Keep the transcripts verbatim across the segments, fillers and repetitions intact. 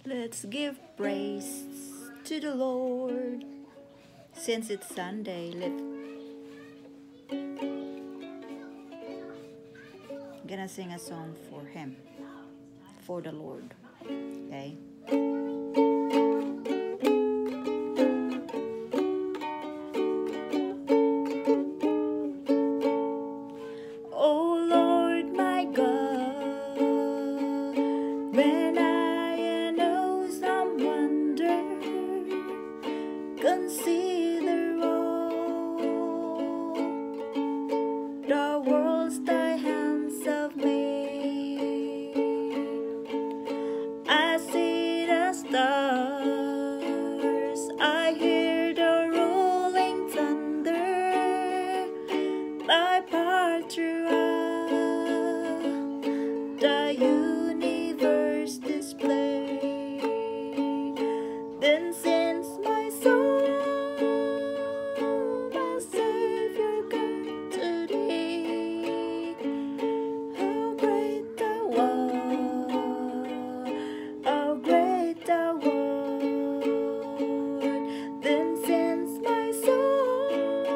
Let's give praise to the Lord. Since it's Sunday, let's gonna sing a song for Him, for the Lord. Okay? Oh Lord, my God, when I in awesome wonder consider all the worlds thy hands have made, I see the stars, I hear the rolling thunder, thy power throughout the universe display. Then since my soul, my Savior, come to thee, how great thou art, how great thou art. Then since my soul,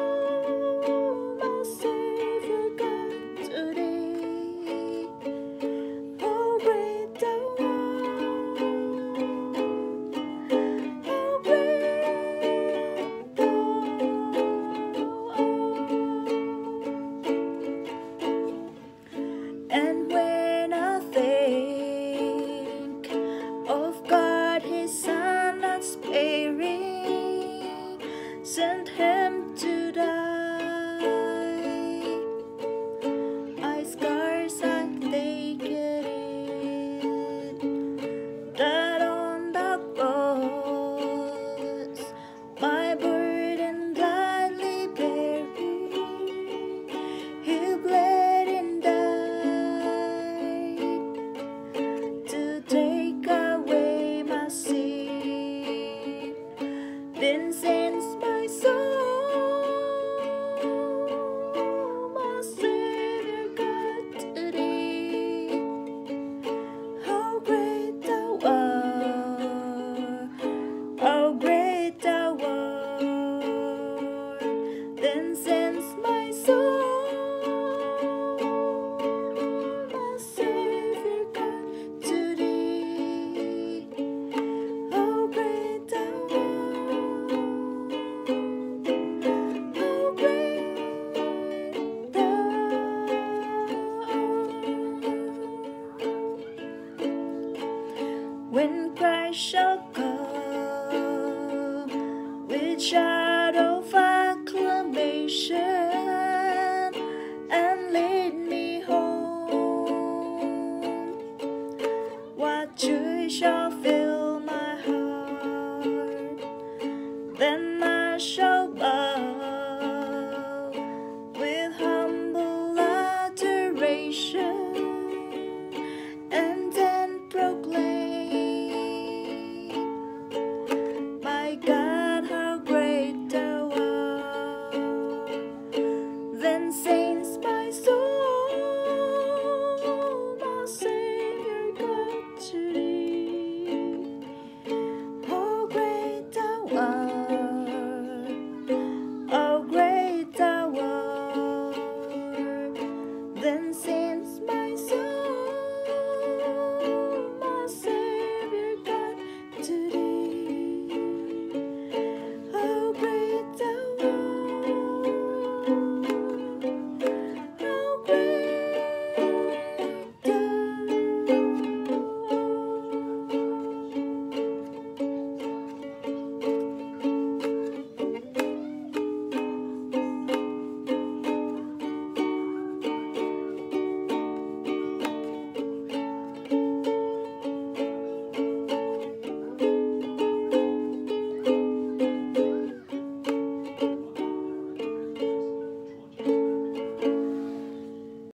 my Savior, come to thee, how great thou art, how great thou art. And when I think of God, His Son unsparing, sent Him to die, I scarce I take it that on the cross my burden gladly bearing, He bled and died to take away my sin. Then since my soul, my Savior, got to thee, how great thou art, how great thou art. Then since my soul, my Savior, got to thee, how great thou art, how great thou art. When Christ shall come with shout of acclamation and lead me home, what joy shall fill